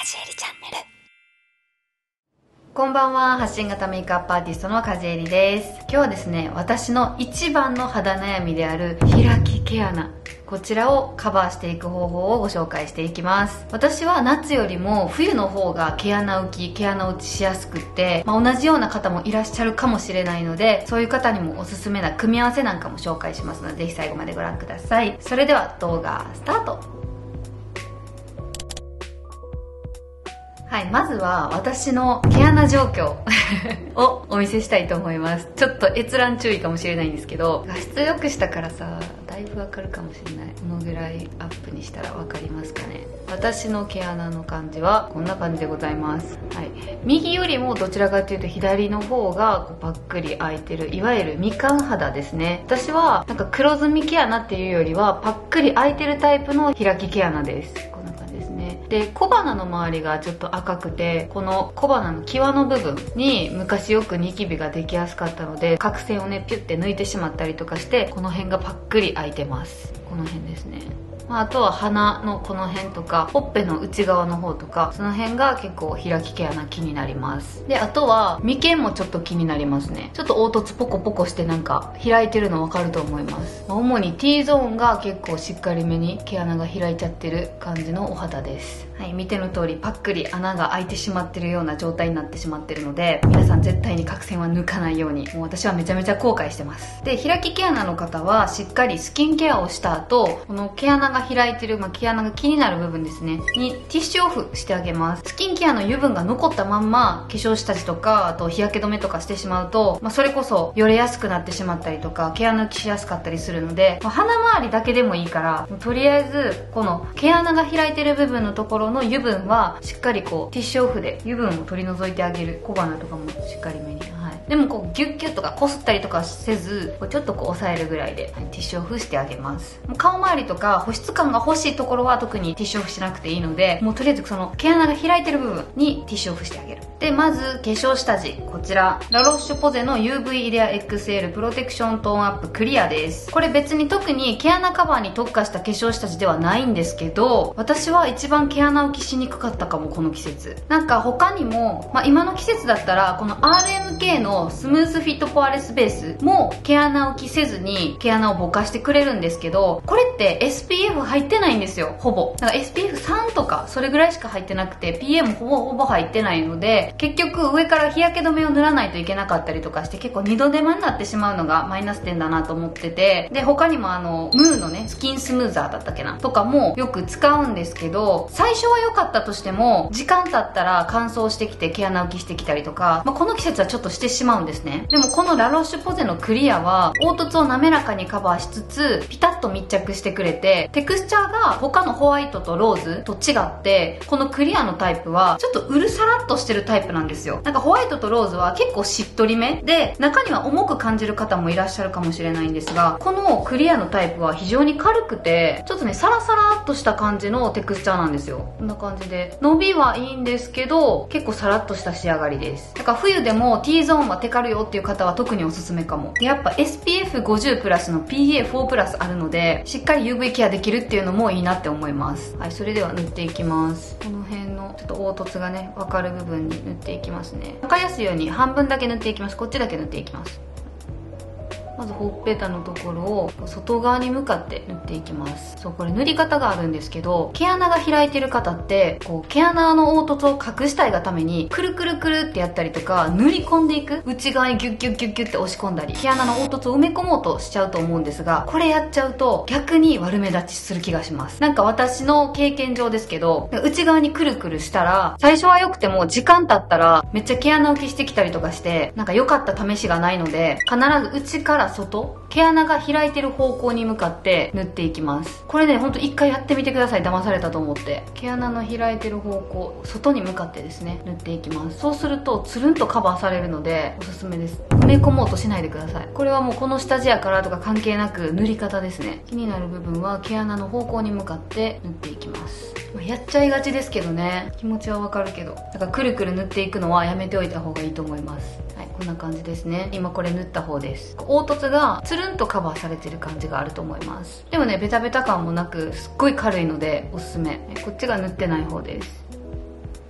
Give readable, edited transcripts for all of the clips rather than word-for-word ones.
かじえりチャンネル。 こんばんは、発信型メイクアップアーティストのかじえりです。今日はですね、私の一番の肌悩みである開き毛穴、こちらをカバーしていく方法をご紹介していきます。私は夏よりも冬の方が毛穴浮き、毛穴落ちしやすくって、同じような方もいらっしゃるかもしれないので、そういう方にもおすすめな組み合わせなんかも紹介しますので、ぜひ最後までご覧ください。それでは動画スタート。はい、まずは私の毛穴状況をお見せしたいと思います。ちょっと閲覧注意かもしれないんですけど、画質良くしたからさ、だいぶわかるかもしれない。このぐらいアップにしたらわかりますかね。私の毛穴の感じはこんな感じでございます。はい、右よりもどちらかというと左の方がこうパックリ開いてる、いわゆるみかん肌ですね。私はなんか黒ずみ毛穴っていうよりはパックリ開いてるタイプの開き毛穴です。で、小鼻の周りがちょっと赤くて、この小鼻の際の部分に昔よくニキビができやすかったので、角栓をねピュッて抜いてしまったりとかして、この辺がパックリ開いてます。この辺ですね。あとは鼻のこの辺とかほっぺの内側の方とか、その辺が結構開き毛穴気になります。で、あとは眉間もちょっと気になりますね。ちょっと凹凸ポコポコしてなんか開いてるの分かると思います。主に T ゾーンが結構しっかりめに毛穴が開いちゃってる感じのお肌です。はい、見ての通りパックリ穴が開いてしまってるような状態になってしまってるので、皆さん絶対に角栓は抜かないように、もう私はめちゃめちゃ後悔してます。で、開き毛穴の方はしっかりスキンケアをした後、この毛穴が開いてる、毛穴が気になる部分ですねにティッシュオフしてあげます。スキンケアの油分が残ったまんま化粧下地とか、あと日焼け止めとかしてしまうと、それこそよれやすくなってしまったりとか、毛穴浮きしやすかったりするので、鼻周りだけでもいいから、とりあえずこの毛穴が開いてる部分のところの油分はしっかりこうティッシュオフで油分を取り除いてあげる。小鼻とかもしっかりめに、でもこうギュッギュッとかこすったりとかせず、ちょっとこう押さえるぐらいで、ティッシュオフしてあげます。もう顔周りとか保湿感が欲しいところは特にティッシュオフしなくていいので、もうとりあえずその毛穴が開いてる部分にティッシュオフしてあげる。で、まず化粧下地、こちらラロッシュポゼの UV イデア XL プロテクショントーンアップクリアです。これ別に特に毛穴カバーに特化した化粧下地ではないんですけど、私は一番毛穴浮きしにくかったかも、この季節。なんか他にも、今の季節だったらこの RMK のスムースフィットポアレスベースも毛穴浮きせずに毛穴をぼかしてくれるんですけど、これって SPF 入ってないんですよ、ほぼ。なんか SPF3 とかそれぐらいしか入ってなくて、 PA もほぼ入ってないので、結局上から日焼け止めを塗らないといけなかったりとかして、結構二度手間になってしまうのがマイナス点だなと思ってて、で他にもムーのねスキンスムーザーだったっけなとかもよく使うんですけど、最初は良かったとしても時間経ったら乾燥してきて毛穴浮きしてきたりとか、この季節はちょっとしてしまうんですね。でもこのラロッシュポゼのクリアは凹凸を滑らかにカバーしつつピタッと密着してくれて、テクスチャーが他のホワイトとローズと違って、このクリアのタイプはちょっとうるさらっとしてるタイプなんですよ。なんかホワイトとローズは結構しっとりめで、中には重く感じる方もいらっしゃるかもしれないんですが、このクリアのタイプは非常に軽くて、ちょっとねサラサラっとした感じのテクスチャーなんですよ。こんな感じで伸びはいいんですけど、結構サラッとした仕上がりです。だから冬でも T ゾーンはテカるよっていう方は特におすすめかも。で、やっぱ SPF50 プラスの PA4 プラスあるので、しっかり UV ケアできるっていうのもいいなって思います。はい、それでは塗っていきます。この辺のちょっと凹凸がね分かる部分に塗っていきますね。分かりやすいように半分だけ塗っていきます。こっちだけ塗っていきます。まずほっぺたのところを外側に向かって塗っていきます。そう、これ塗り方があるんですけど、毛穴が開いてる方ってこう毛穴の凹凸を隠したいがためにくるくるくるってやったりとか、塗り込んでいく、内側にギュッギュッギュッギュッって押し込んだり、毛穴の凹凸を埋め込もうとしちゃうと思うんですが、これやっちゃうと逆に悪目立ちする気がします。なんか私の経験上ですけど、内側にくるくるしたら最初は良くても時間経ったらめっちゃ毛穴浮きしてきたりとかして、なんか良かった試しがないので、必ず内から外、毛穴が開いてる方向に向かって塗っていきます。これね、ほんと一回やってみてください。騙されたと思って。毛穴の開いてる方向、外に向かってですね塗っていきます。そうするとつるんとカバーされるのでおすすめです。埋め込もうとしないでください。これはもうこの下地やからとか関係なく塗り方ですね。気になる部分は毛穴の方向に向かって塗っていきます。やっちゃいがちですけどね、気持ちはわかるけど、だからくるくる塗っていくのはやめておいた方がいいと思います。はい、こんな感じですね。今これ塗った方です。凹凸がつるんとカバーされてる感じがあると思います。でもね、ベタベタ感もなくすっごい軽いのでおすすめ。こっちが塗ってない方です。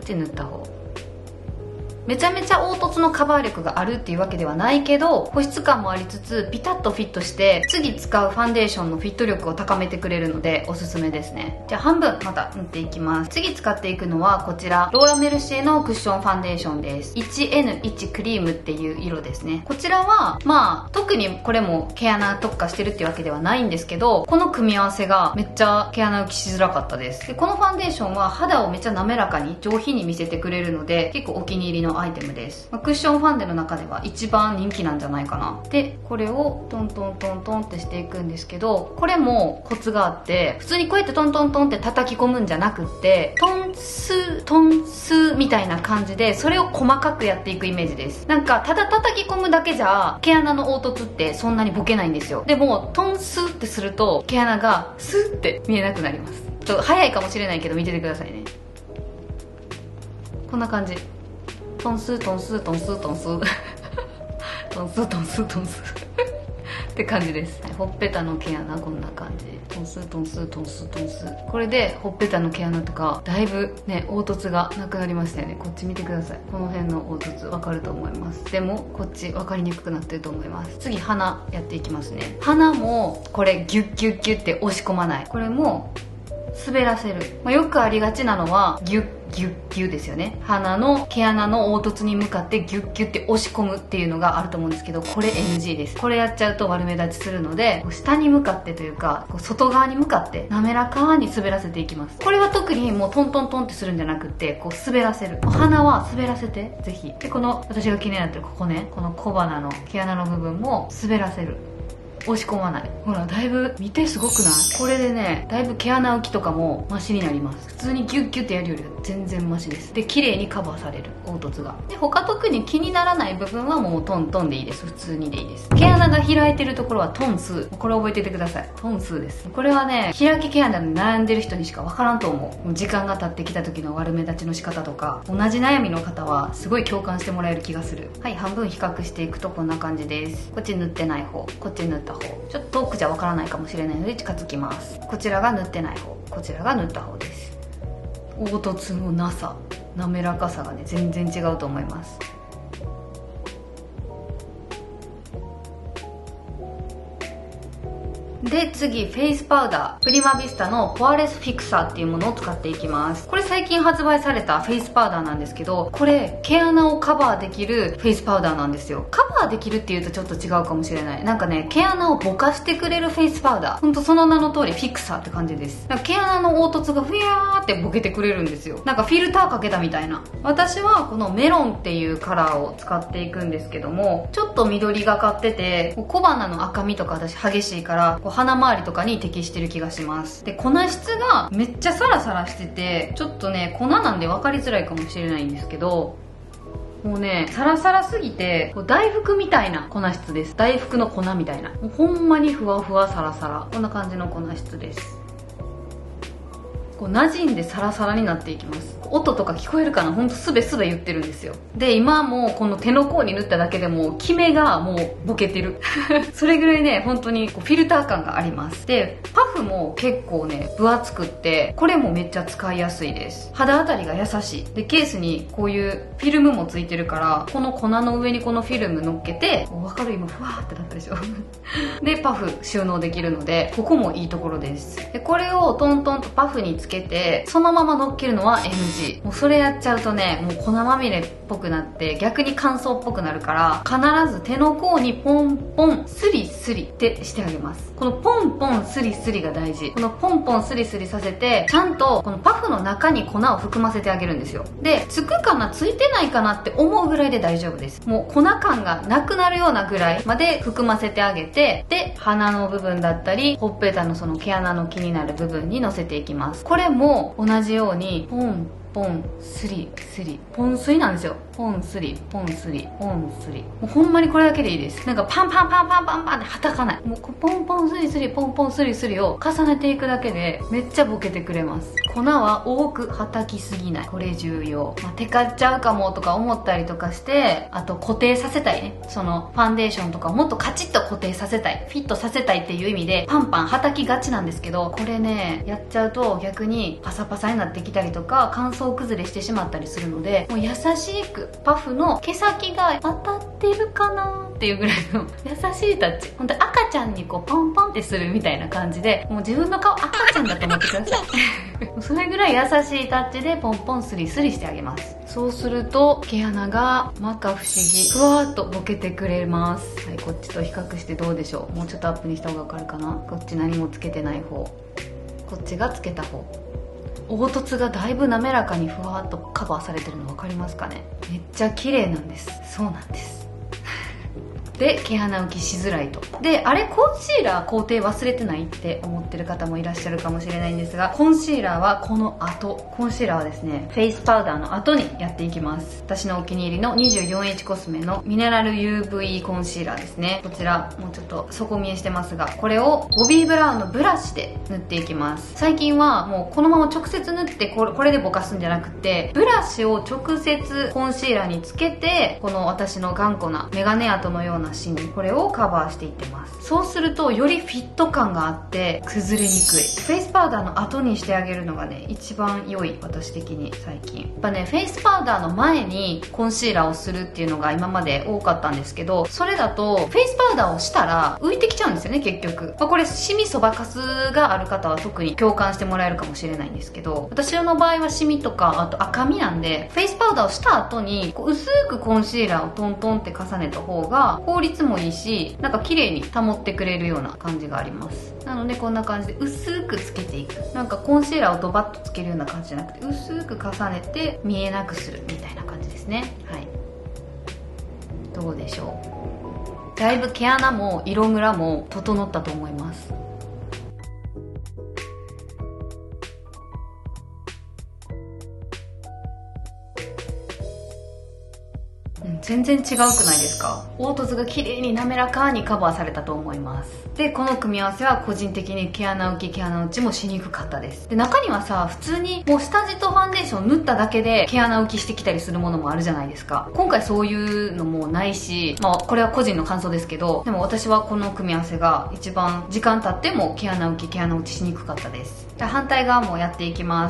ち塗った方。めちゃめちゃ凹凸のカバー力があるっていうわけではないけど、保湿感もありつつピタッとフィットして次使うファンデーションのフィット力を高めてくれるのでおすすめですね。じゃあ半分また塗っていきます。次使っていくのはこちらローラメルシエのクッションファンデーションです。 1N1 クリームっていう色ですね。こちらはまあ特にこれも毛穴特化してるっていうわけではないんですけど、この組み合わせがめっちゃ毛穴浮きしづらかったです。でこのファンデーションは肌をめっちゃ滑らかに上品に見せてくれるので結構お気に入りのアイテムです。クッションファンデの中では一番人気なんじゃないかな。でこれをトントントントンってしていくんですけど、これもコツがあって、普通にこうやってトントントンって叩き込むんじゃなくって、トンストンスみたいな感じでそれを細かくやっていくイメージです。なんかただ叩き込むだけじゃ毛穴の凹凸ってそんなにボケないんですよ。でもトンスってすると毛穴がスッって見えなくなります。ちょっと早いかもしれないけど見ててくださいね。こんな感じ。トンストンストンストンストンストンストンスって感じです。ほっぺたの毛穴こんな感じ。トンストンストンストンス。これでほっぺたの毛穴とかだいぶね凹凸がなくなりましたよね。こっち見てください。この辺の凹凸わかると思います。でもこっち分かりにくくなってると思います。次鼻やっていきますね。鼻もこれギュッギュッギュッって押し込まない。これも滑らせる。よくありがちなのはギュッギュッギュッですよね。鼻の毛穴の凹凸に向かってギュッギュッって押し込むっていうのがあると思うんですけど、これ NG です。これやっちゃうと悪目立ちするので、下に向かってというか外側に向かって滑らかに滑らせていきます。これは特にもうトントントンってするんじゃなくて、こう滑らせる。鼻は滑らせてぜひ。でこの私が気になってるここね、この小鼻の毛穴の部分も滑らせる。押し込まない。ほらだいぶ見てすごくない？これでねだいぶ毛穴浮きとかもマシになります。普通にギュッギュッてやるよりは全然マシです。で綺麗にカバーされる凹凸が。で他特に気にならない部分はもうトントンでいいです。普通にでいいです。毛穴が開いてるところはトン数。これ覚えててください。トン数です。これはね開き毛穴で悩んでる人にしか分からんと思う。時間が経ってきた時の悪目立ちの仕方とか同じ悩みの方はすごい共感してもらえる気がする。はい、半分比較していくとこんな感じです。こっち塗ってない方、こっち塗った方。ちょっと遠くじゃわからないかもしれないので近づきます。こちらが塗ってない方、こちらが塗った方です。凹凸のなさ、滑らかさがね全然違うと思います。で次フェイスパウダー、プリマビスタのポアレスフィクサーっていうものを使っていきます。これ最近発売されたフェイスパウダーなんですけど、これ毛穴をカバーできるフェイスパウダーなんですよ。カバーできるっていうとちょっと違うかもしれない。なんかね毛穴をぼかしてくれるフェイスパウダー、ほんとその名の通りフィクサーって感じです。なんか毛穴の凹凸がふやーってボケてくれるんですよ。なんかフィルターかけたみたいな。私はこのメロンっていうカラーを使っていくんですけども、ちょっと緑がかってて小鼻の赤みとか私激しいから鼻周りとかに適してる気がします。で粉質がめっちゃサラサラしてて、ちょっとね粉なんで分かりづらいかもしれないんですけど、もうねサラサラすぎて大福みたいな粉質です。大福の粉みたいな、もうほんまにふわふわサラサラ、こんな感じの粉質です。こう馴染んでサラサラになっていきます。音とか聞こえるかな、ほんとすべすべ言ってるんですよ。で今もこの手の甲に塗っただけでもキメがもうボケてるそれぐらいね本当にこうフィルター感があります。でパフも結構ね分厚くって、これもめっちゃ使いやすいです。肌当たりが優しい。でケースにこういうフィルムもついてるから、この粉の上にこのフィルム乗っけて、分かる？今ふわーってなったでしょでパフ収納できるのでここもいいところです。でこれをトントンとパフにつけてそのまま乗っけるのは NG。 もうそれやっちゃうとねもう粉まみれっぽくなって逆に乾燥っぽくなるから、必ず手の甲にポンポンスリスリってしてあげます。このポンポンスリスリが大事。このポンポンスリスリさせてちゃんとこのパフの中に粉を含ませてあげるんですよ。でつくかなついてないかなって思うぐらいで大丈夫です。もう粉感がなくなるようなぐらいまで含ませてあげて、で鼻の部分だったりほっぺたのその毛穴の気になる部分にのせていきます。これも同じようにポンポンスリスリ、ポンスリなんですよ。ポンスリポンスリポンスリ、もうほんまにこれだけでいいです。なんかパンパンパンパンパンパンってはたかない。もうポンポンスリスリポンポンスリスリを重ねていくだけでめっちゃボケてくれます。粉は多くはたきすぎない、これ重要。テカっちゃうかもとか思ったりとかして、あと固定させたいね、そのファンデーションとかをもっとカチッと固定させたい、フィットさせたいっていう意味でパンパンはたきがちなんですけど、これねやっちゃうと逆にパサパサになってきたりとか乾燥層崩れしてしまったりするので、もう優しくパフの毛先が当たってるかなっていうぐらいの優しいタッチ。本当に赤ちゃんにこうポンポンってするみたいな感じで、もう自分の顔赤ちゃんだと思ってくださいそれぐらい優しいタッチでポンポンスリスリしてあげます。そうすると毛穴が摩訶不思議ふわーっとボケてくれます。はい、こっちと比較してどうでしょう。もうちょっとアップにした方がわかるかな。こっち何もつけてない方、こっちがつけた方。凹凸がだいぶ滑らかにふわっとカバーされてるの分かりますかね。めっちゃ綺麗なんです。そうなんですで、毛穴浮きしづらいと。で、あれコンシーラー工程忘れてないって思ってる方もいらっしゃるかもしれないんですが、コンシーラーはこの後、コンシーラーはですね、フェイスパウダーの後にやっていきます。私のお気に入りの 24H コスメのミネラル UV コンシーラーですね。こちら、もうちょっと底見えしてますが、これをボビーブラウンのブラシで塗っていきます。最近はもうこのまま直接塗ってこれでぼかすんじゃなくて、ブラシを直接コンシーラーにつけて、この私の頑固なメガネ跡のようなシミ、これをカバーしていってます。そうするとよりフィット感があって崩れにくい。フェイスパウダーの後にしてあげるのがね、一番良い、私的に最近。やっぱね、フェイスパウダーの前にコンシーラーをするっていうのが今まで多かったんですけど、それだとフェイスパウダーをしたら浮いてきちゃうんですよね、結局。これシミそばかすがある方は特に共感してもらえるかもしれないんですけど、私の場合はシミとかあと赤みなんで、フェイスパウダーをした後に薄くコンシーラーをトントンって重ねた方が効率もいいし、なんか綺麗に保ってくれるような感じがあります。なのでこんな感じで薄くつけていく。なんかコンシーラーをドバッとつけるような感じじゃなくて、薄く重ねて見えなくするみたいな感じですね。はい、どうでしょう。だいぶ毛穴も色ムラも整ったと思います。全然違うくないですか。凹凸が綺麗に滑らかにカバーされたと思います。で、この組み合わせは個人的に毛穴浮き毛穴落ちもしにくかったです。で、中にはさ、普通にもう下地とファンデーション塗っただけで毛穴浮きしてきたりするものもあるじゃないですか。今回そういうのもないし、まあこれは個人の感想ですけど、でも私はこの組み合わせが一番時間経っても毛穴浮き毛穴落ちしにくかったです。で、反対側もやっていきます。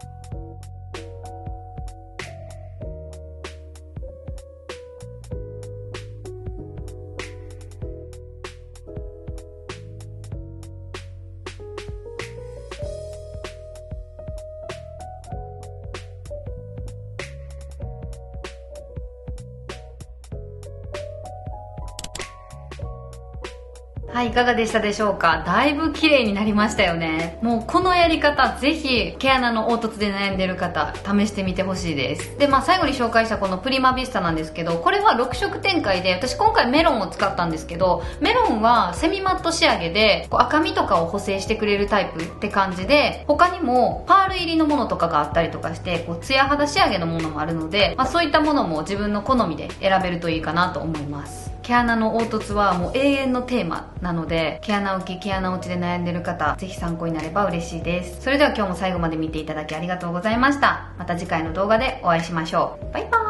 はい、いかがでしたでしょうか。だいぶ綺麗になりましたよね。もうこのやり方、ぜひ毛穴の凹凸で悩んでる方、試してみてほしいです。で、最後に紹介したこのプリマビスタなんですけど、これは6色展開で、私今回メロンを使ったんですけど、メロンはセミマット仕上げで、赤みとかを補正してくれるタイプって感じで、他にもパール入りのものとかがあったりとかして、ツヤ肌仕上げのものもあるので、そういったものも自分の好みで選べるといいかなと思います。毛穴の凹凸はもう永遠のテーマなので、毛穴浮き毛穴落ちで悩んでる方、ぜひ参考になれば嬉しいです。それでは今日も最後まで見ていただきありがとうございました。また次回の動画でお会いしましょう。バイバ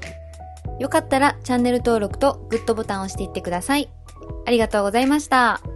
ーイ。 よかったらチャンネル登録とグッドボタンを押していってください。ありがとうございました。